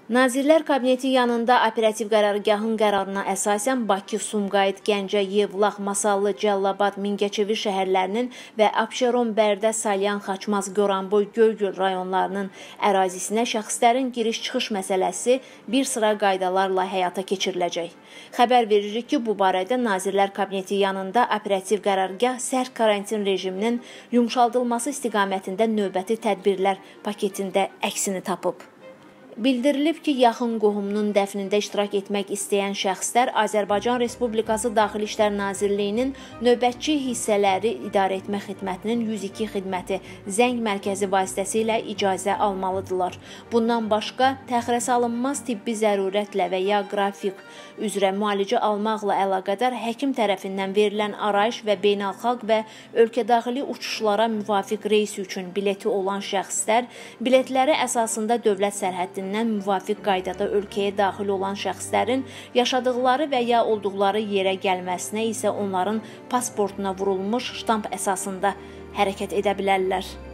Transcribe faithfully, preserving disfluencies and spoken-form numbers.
Nazirlər Kabineti yanında operativ qərargahın qərarına əsasən Bakı, Sumqayıt, Gəncə, Yevlax, Masallı, Cəllabad, Mingəçevir şəhərlərinin və Abşeron, Bərdə, Salyan, Xaçmaz, Goranboy, Göygöl rayonlarının ərazisinə şəxslərin giriş-çıxış məsələsi bir sıra qaydalarla həyata keçiriləcək. Xəbər veririk ki, bu barədə Nazirlər Kabineti yanında operativ qərargah sərt karantin rejiminin yumşaldılması istiqamətində növbəti tədbirlər paketində əksini tapıb. Bildirilib ki, yaxın qohumunun dəfnində iştirak etmək istəyən şəxslər Azərbaycan Respublikası Daxili İşlər Nazirliyinin növbətçi hissələri idarə etmə xidmətinin yüz iki xidməti zəng mərkəzi vasitəsilə icazə almalıdırlar. Bundan başqa, təxirəsalınmaz tibbi zərurətlə və ya qrafik üzrə müalicə almaqla əlaqədar həkim tərəfindən verilən arayış və beynəlxalq və ölkədaxili uçuşlara müvafiq reys üçün bileti olan şəxslər biletləri əsasında dövlət sərhəddindən müvafiq qaydada ölkəyə daxil olan şəxslərin yaşadıqları və ya olduqları yerə gəlməsinə isə onların pasportuna vurulmuş ştamp əsasında hərəkət edə bilərlər.